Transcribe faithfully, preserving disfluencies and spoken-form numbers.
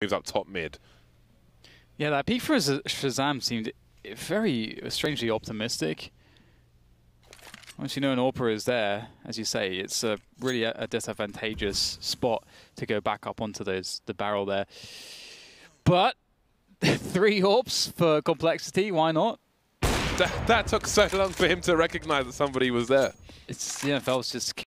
moves up top mid. Yeah, that peak for Shazam seemed very strangely optimistic. Once you know an AWPer is there, as you say, it's a really a, a disadvantageous spot to go back up onto those the barrel there. But three AWPs for complexity, why not? That, that took so long for him to recognize that somebody was there. It's, yeah, Felps just